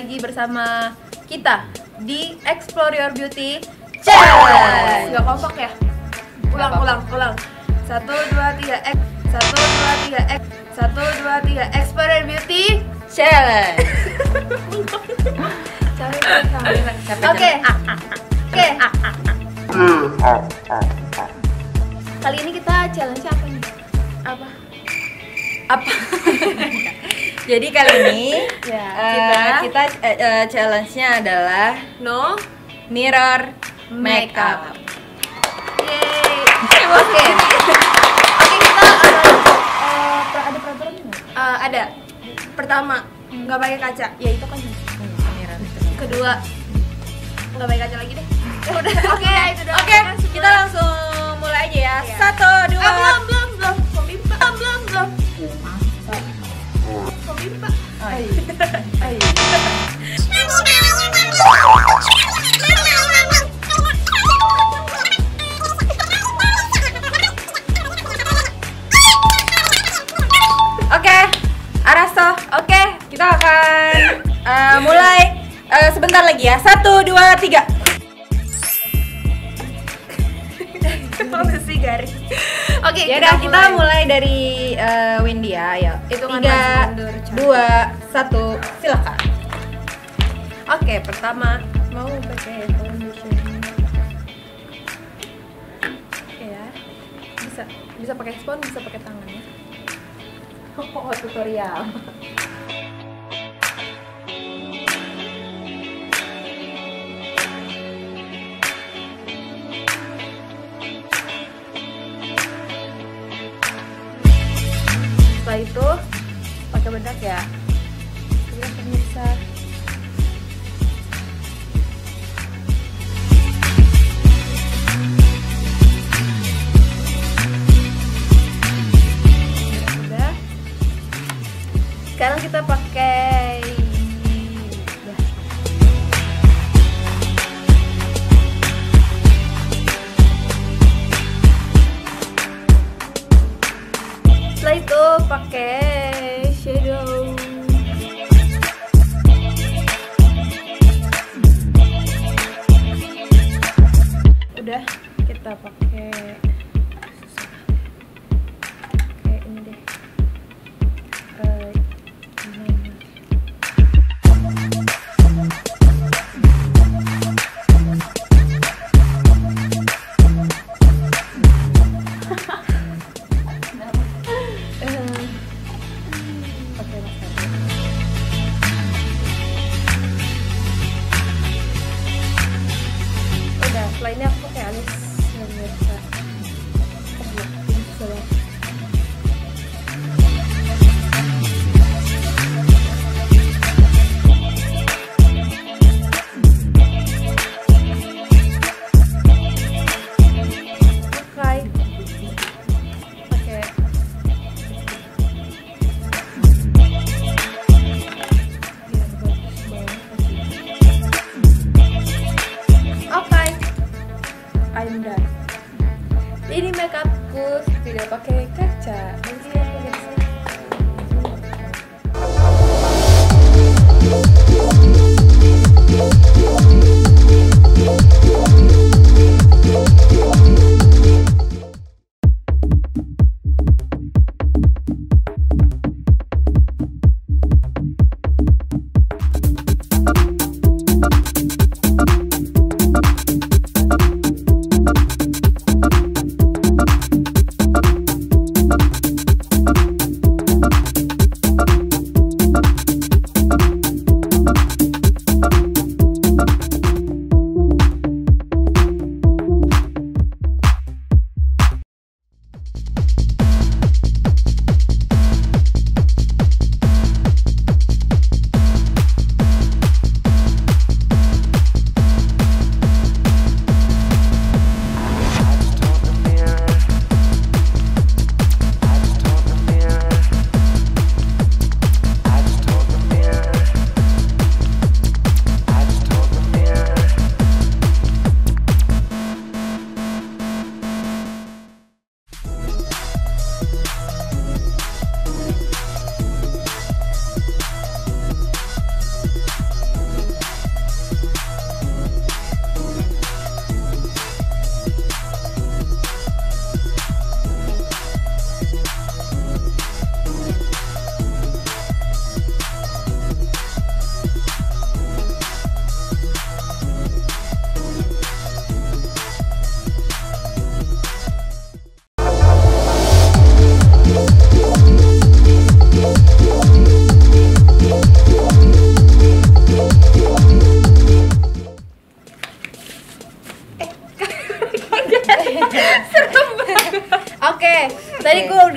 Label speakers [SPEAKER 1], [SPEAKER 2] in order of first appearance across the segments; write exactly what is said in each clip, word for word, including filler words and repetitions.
[SPEAKER 1] lagi bersama kita di Explore Your Beauty Challenge. Gak kompak ya? Ulang, ulang, ulang. Satu, dua, tiga, X. Satu, dua, tiga, X. Satu, dua, tiga, Explore Your Beauty
[SPEAKER 2] Challenge.
[SPEAKER 1] Oke, oke. Kali ini kita challenge apa nih? Apa?
[SPEAKER 2] Apa? Jadi kali ini
[SPEAKER 1] Ya,
[SPEAKER 2] uh,
[SPEAKER 1] kita-
[SPEAKER 2] kita uh, uh, challenge-nya adalah
[SPEAKER 1] No
[SPEAKER 2] mirror makeup.
[SPEAKER 1] Yeay. Oke. Oke, kita ada eh, per- ada peraturan nggak? Eh, ada. Pertama, nggak pakai kaca. Ya itu kan.
[SPEAKER 2] Mirror.
[SPEAKER 1] Kedua, nggak pakai kaca lagi deh. Ya udah. Oke, itu doang.
[SPEAKER 2] Oke, kita langsung mulai aja ya.
[SPEAKER 1] Iya.
[SPEAKER 2] Satu, dua.
[SPEAKER 1] Ah, belum, belum, belum. Komimpa, ah, belum, belum. Komimpa.
[SPEAKER 2] Oh, iya. Oke, Arasto. Oke, kita akan uh, mulai uh, sebentar lagi ya. Satu, dua, tiga.
[SPEAKER 1] Apa sih garis? Oke,
[SPEAKER 2] Ya udah, kita mulai dari uh, Windy ya. Ayo.
[SPEAKER 1] Hitungan
[SPEAKER 2] Tiga,
[SPEAKER 1] maju mundur, Chan.
[SPEAKER 2] dua, satu, silakan.
[SPEAKER 1] Oke, pertama mau pakai foundation. Oke ya. Bisa bisa pakai spons, bisa pakai tangan ya.
[SPEAKER 2] Oh, tutorial.
[SPEAKER 1] Setelah itu pakai bedak ya. Jadi pemirsa. Udah. Sekarang kita pakai udah. Setelah itu pakai shadow. Udah, kita pakai kayak ini deh. Eh, eyeliner. Eh, pakai mascara. Udah, setelah ini aku pakai alis yang biasa. Oh, ini susah banget. Pakai pakai biar bagus banget. Oke, I'm done. Ini makeupku tidak pakai kaca. Jadi aku biasa.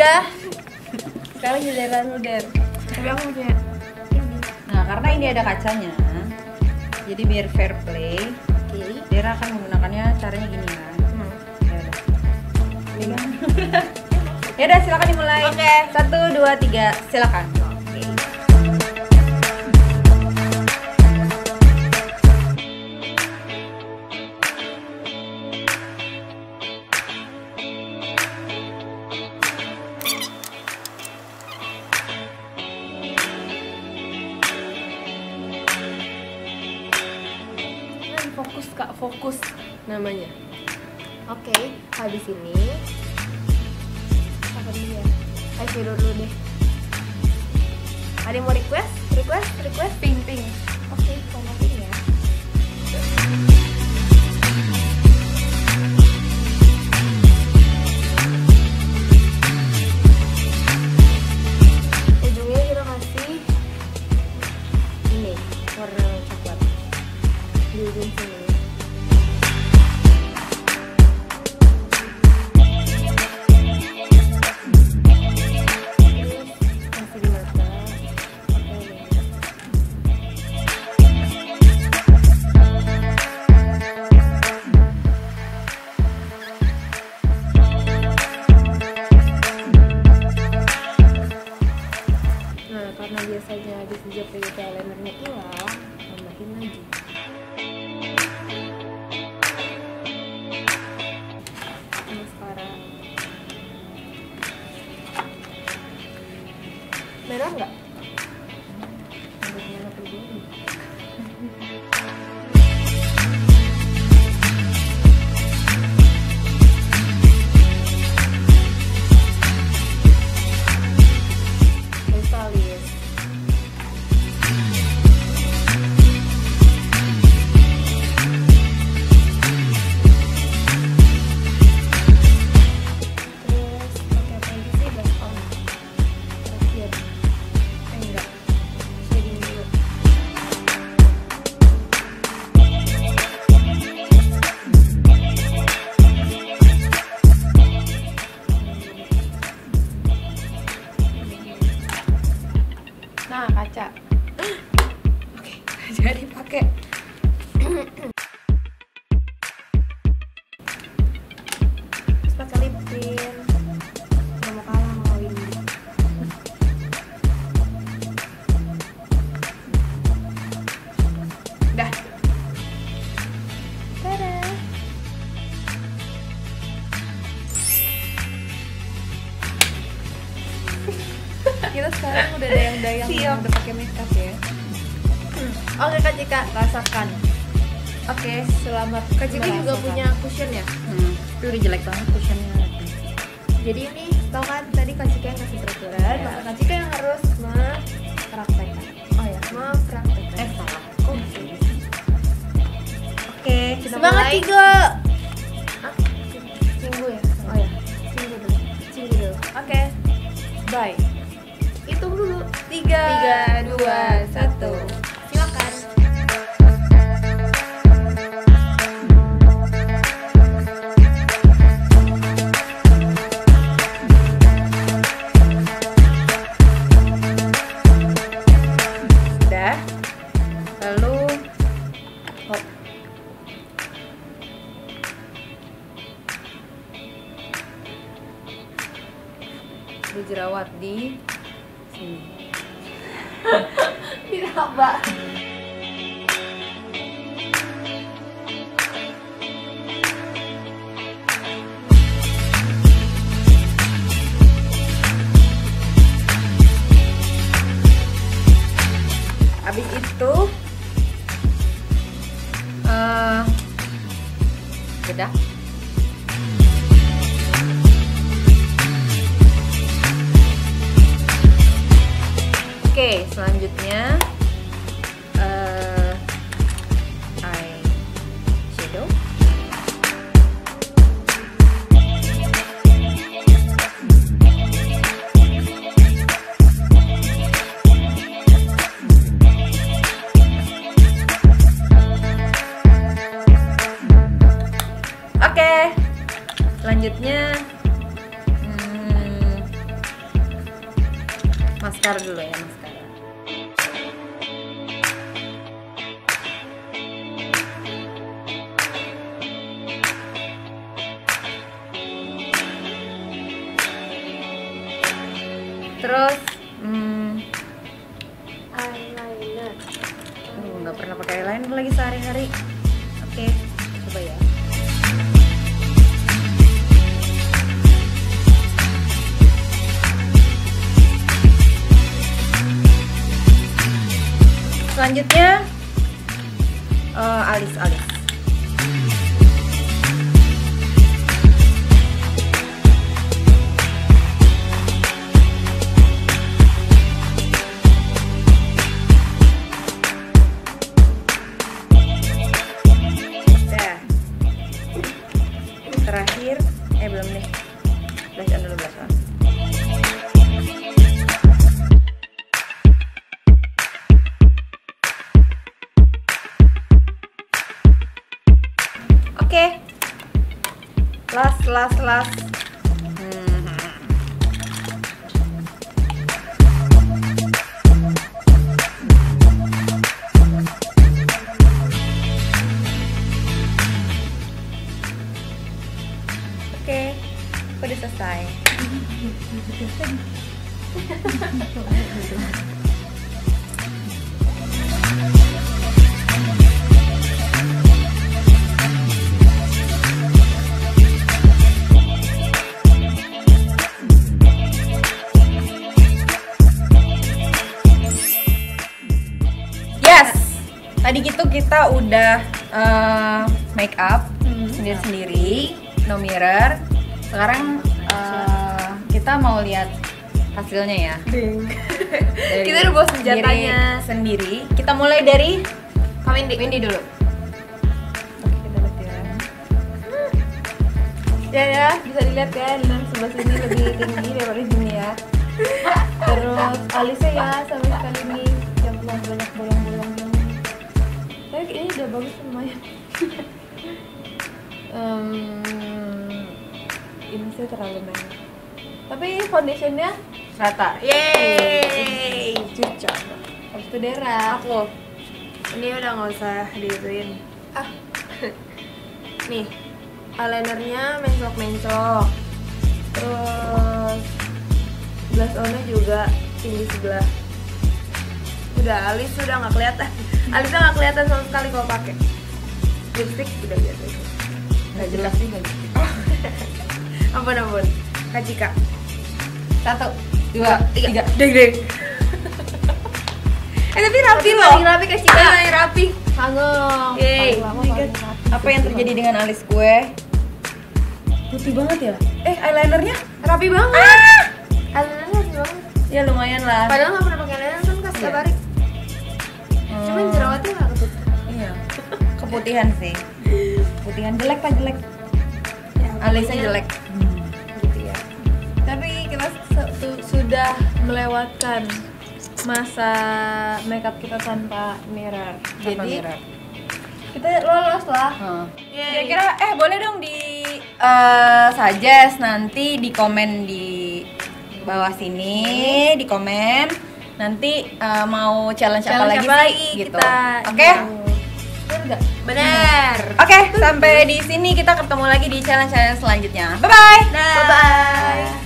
[SPEAKER 1] Udah. Sekarang giliran udah. Tapi aku punya ini.
[SPEAKER 2] Nah, karena ini ada kacanya, jadi biar fair play,
[SPEAKER 1] Oke.
[SPEAKER 2] Dera akan menggunakannya caranya gini ya.
[SPEAKER 1] Hmm.
[SPEAKER 2] Ya udah. Ya udah, silakan dimulai.
[SPEAKER 1] Oke.
[SPEAKER 2] Satu, dua, tiga, silakan.
[SPEAKER 1] Oke. Fokus kak, fokus namanya. Oke, habis ini apa dulu ya? Eyeshadow dulu deh. Ada yang mau request? Request? Request? Pink, pink. Oke, warna pink ya. Ujungnya kita kasih ini warna coklat di ujung sini. Masih di mata. Nah, karena biasanya habis dijahit beauty eyelinernya hilang, tambahin lagi. Maskara. Merah nggak? Merah dulu. Hairstylist. Terus pakai apa lagi sih? Blush on. Terakhir. Eh enggak. Shading dulu. Nah, kaca. Oke, jadi pakai. Terus pakai lip tint. Nggak mau kalah sama Windy. Dah. Tada. Kita sekarang udah dayang-dayang,
[SPEAKER 2] Siap.
[SPEAKER 1] udah pakai makeup ya. Oke Kak Cika, rasakan. Oke, selamat. Kak Cika juga
[SPEAKER 2] Merasakan.
[SPEAKER 1] punya cushion ya.
[SPEAKER 2] Hmm, itu udah jelek banget cushionnya.
[SPEAKER 1] Jadi ini tau kan tadi Kak Cika yang kasih peraturan, maka Kak Cika yang harus mempraktekkan. Oh ya, mempraktekkan.
[SPEAKER 2] Eh, salah.
[SPEAKER 1] Kok bisa?
[SPEAKER 2] Oke,
[SPEAKER 1] Kita
[SPEAKER 2] semangat
[SPEAKER 1] mulai.
[SPEAKER 2] tiga.
[SPEAKER 1] Hah? Cinggu ya? Oh ya, cinggu dulu. Cinggu dulu. Oke, bye. Hitung dulu. Tiga,
[SPEAKER 2] Tiga, dua, satu.
[SPEAKER 1] Silakan.
[SPEAKER 2] Sudah. Lalu hop. Dijerawat di sini.
[SPEAKER 1] Diraba.
[SPEAKER 2] Habis itu eh bedah. Oke, selanjutnya eh eyeshadow. Oke, selanjutnya hmm, Taruh dulu ya maskara. Terus, hmm,
[SPEAKER 1] Eyeliner.
[SPEAKER 2] aduh, nggak pernah pakai eyeliner lagi sehari-hari. Oke, coba ya. Selanjutnya, uh, alis alis. Terakhir, eh belum nih, blush on dulu, blush on. Oke, last last last. Hmm. Oke, udah selesai. Yes, tadi gitu kita udah uh, make up sendiri-sendiri, no mirror. Sekarang uh, kita mau lihat hasilnya ya. Dari
[SPEAKER 1] Kita udah bawa senjatanya
[SPEAKER 2] diri sendiri. Kita mulai dari
[SPEAKER 1] Windy.
[SPEAKER 2] Windy dulu. Oke, kita lihat ya.
[SPEAKER 1] Ya ya, bisa dilihat ya, liner sebelah sini lebih tinggi daripada sini ya. Terus alisnya ya sampai sekali ini yang belum banyak bolong-bolong. Tapi ini udah bagus lumayan. um, ini sih terlalu banyak. Tapi foundationnya
[SPEAKER 2] Rata.
[SPEAKER 1] yeay, cocok. Habis itu Dera.
[SPEAKER 2] Aku.
[SPEAKER 1] Ini udah nggak usah diituin. Ah, nih eyelinernya mencok-mencok. Terus blush on-nya juga tinggi sebelah. Udah alis sudah nggak kelihatan. Alisnya nggak kelihatan sama sekali kalau pakai. Lipstick udah biasa itu.
[SPEAKER 2] Nggak jelas juga.
[SPEAKER 1] Ampun ampun. Kak Cika.
[SPEAKER 2] Satu, dua, tiga.
[SPEAKER 1] Deng deng.
[SPEAKER 2] Eh tapi rapi
[SPEAKER 1] Tapi
[SPEAKER 2] loh.
[SPEAKER 1] paling rapi Kak Cika.
[SPEAKER 2] Paling rapi.
[SPEAKER 1] Sanggup.
[SPEAKER 2] Yeay.
[SPEAKER 1] Paling lama, paling rapi.
[SPEAKER 2] Apa yang terjadi dengan alis gue? Putih banget ya? Eh, eyelinernya?
[SPEAKER 1] Rapi banget.
[SPEAKER 2] Ah!
[SPEAKER 1] Eyelinernya rapi banget.
[SPEAKER 2] Ya lumayan lah.
[SPEAKER 1] Padahal nggak pernah pakai eyeliner kan Kak setiap
[SPEAKER 2] Iya.
[SPEAKER 1] hari.
[SPEAKER 2] Hmm.
[SPEAKER 1] Cuman jerawatnya nggak ketut.
[SPEAKER 2] Iya. Keputihan sih. Keputihan jelek lah jelek.
[SPEAKER 1] Ya,
[SPEAKER 2] Alisnya
[SPEAKER 1] pokoknya
[SPEAKER 2] jelek.
[SPEAKER 1] gitu ya. Tapi kita su- su- sudah melewatkan masa makeup kita tanpa mirror. Jadi
[SPEAKER 2] mirror.
[SPEAKER 1] kita lolos lah.
[SPEAKER 2] Hmm.
[SPEAKER 1] Yeay.
[SPEAKER 2] Kira-kira eh boleh dong di eh, suggest nanti di komen di bawah sini, di komen nanti eh, mau challenge, apa
[SPEAKER 1] Challenge
[SPEAKER 2] lagi
[SPEAKER 1] apa
[SPEAKER 2] sih
[SPEAKER 1] lagi
[SPEAKER 2] gitu.
[SPEAKER 1] kita?
[SPEAKER 2] Oke?
[SPEAKER 1] Bener nggak? Bener.
[SPEAKER 2] Oke, sampai di sini kita ketemu lagi di challenge-challenge selanjutnya. Bye bye.
[SPEAKER 1] Bye bye.